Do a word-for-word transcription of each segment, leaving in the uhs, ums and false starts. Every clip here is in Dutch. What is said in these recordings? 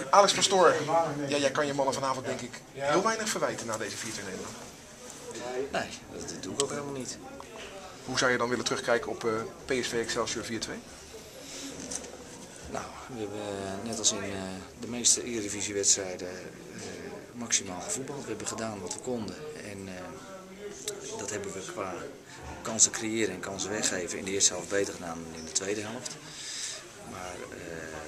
Alex Pastoor, ja, jij kan je mannen vanavond denk ik heel weinig verwijten na deze vier twee nederlaag. Nee, dat doe ik ook helemaal niet. Hoe zou je dan willen terugkijken op uh, P S V Excelsior vier twee? Nou, we hebben net als in uh, de meeste Eredivisiewedstrijden uh, maximaal gevoetbald. We hebben gedaan wat we konden. En uh, dat hebben we qua kansen creëren en kansen weggeven in de eerste helft beter gedaan dan in de tweede helft. Maar uh,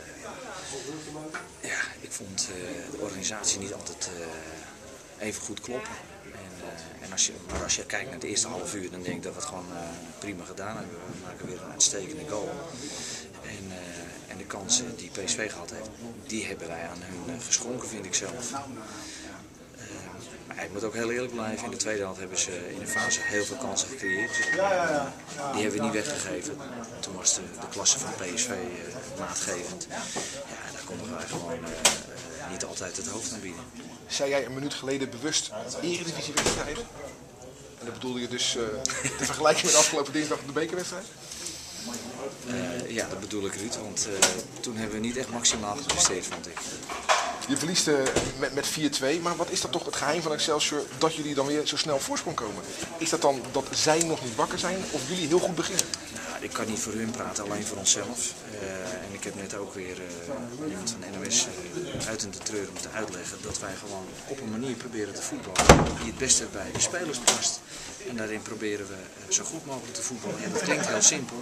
ja, ik vond uh, de organisatie niet altijd uh, even goed kloppen. En, uh, en als je, maar als je kijkt naar het eerste half uur, dan denk ik dat we het gewoon uh, prima gedaan hebben. We maken weer een uitstekende goal. En, uh, en de kansen die P S V gehad heeft, die hebben wij aan hun uh, geschonken, vind ik zelf. Uh, maar ik moet ook heel eerlijk blijven, in de tweede helft hebben ze in de fase heel veel kansen gecreëerd. Die hebben we niet weggegeven. Toen was de, de klasse van P S V uh, maatgevend. Ja, daar konden wij gewoon uh, niet altijd het hoofd aan bieden. Zei jij een minuut geleden bewust Eredivisiewedstrijd? En dat bedoelde je dus uh, te vergelijken met de afgelopen dinsdag op de bekerwedstrijd? Uh, ja, dat bedoel ik, Ruud, want uh, toen hebben we niet echt maximaal gepresteerd, vond ik. Je verliest uh, met, met vier twee, maar wat is dat toch het geheim van Excelsior dat jullie dan weer zo snel op voorsprong komen? Is dat dan dat zij nog niet wakker zijn of jullie heel goed beginnen? Nou, ik kan niet voor hun praten, alleen voor onszelf. Uh, en ik heb net ook weer uh, iemand van de N O S uh, uit in de treur om te uitleggen dat wij gewoon op een manier proberen te voetballen die het beste bij de spelers past. En daarin proberen we uh, zo goed mogelijk te voetballen. En dat klinkt heel simpel,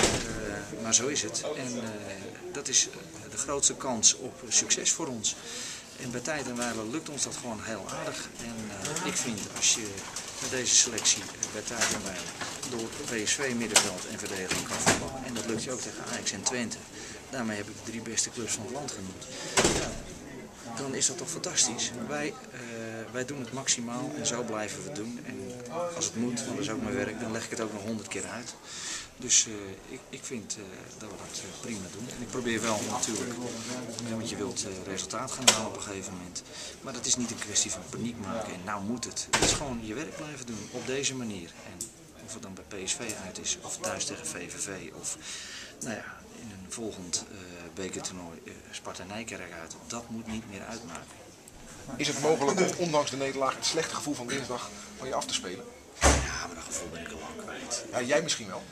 uh, maar zo is het. En uh, dat is de grootste kans op succes voor ons. En bij tijd en wijle lukt ons dat gewoon heel aardig. En uh, ik vind als je met deze selectie uh, bij tijd en wijle door P S V middenveld en verdediging kan voetballen. En dat lukt je ook tegen Ajax en Twente. Daarmee heb ik de drie beste clubs van het land genoemd. Ja, dan is dat toch fantastisch. Wij, uh, wij doen het maximaal en zo blijven we het doen. En als het moet, want dat is ook mijn werk, dan leg ik het ook nog honderd keer uit. Dus uh, ik, ik vind uh, dat we dat uh, prima doen. En ik probeer wel natuurlijk, uh, want je wilt uh, resultaat gaan halen op een gegeven moment. Maar dat is niet een kwestie van paniek maken en nou moet het. Het is gewoon je werk blijven doen op deze manier. En of het dan bij P S V uit is, of thuis tegen V V V, of nou ja, in een volgend uh, bekertoernooi uh, Sparta Nijkerk uit, dat moet niet meer uitmaken. Is het mogelijk om ondanks de nederlaag het slechte gevoel van dinsdag van je af te spelen? Ja, maar dat gevoel ben ik al lang kwijt. Ja, jij misschien wel.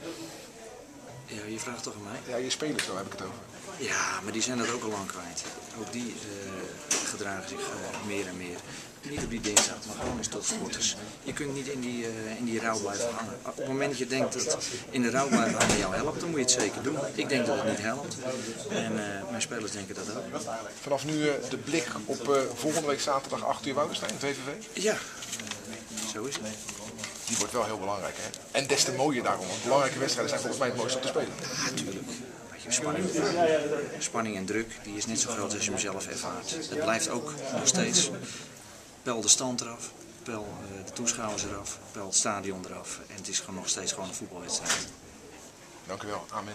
Ja, je vraagt toch aan mij? Ja, je spelers, daar heb ik het over. Ja, maar die zijn dat ook al lang kwijt. Ook die uh, gedragen zich uh, meer en meer. Niet op die dinsdag, maar gewoon eens tot sporters. Je kunt niet in die, uh, in die rouw blijven hangen. Op het moment dat je denkt dat in de rouw blijven hangen jou helpt, dan moet je het zeker doen. Ik denk dat het niet helpt. En uh, mijn spelers denken dat ook. Vanaf nu uh, de blik op uh, volgende week zaterdag acht uur Woudenstein, V V V? Ja, uh, zo is het. Die wordt wel heel belangrijk, hè? En des te mooier daarom, want belangrijke wedstrijden zijn volgens mij het mooiste om te spelen. Ja, natuurlijk. Spanning, spanning en druk, die is net zo groot als je hem zelf ervaart. Het blijft ook nog steeds, pel de stand eraf, pel uh, de toeschouwers eraf, pel het stadion eraf. En het is gewoon nog steeds gewoon een voetbalwedstrijd. Dank u wel, amen.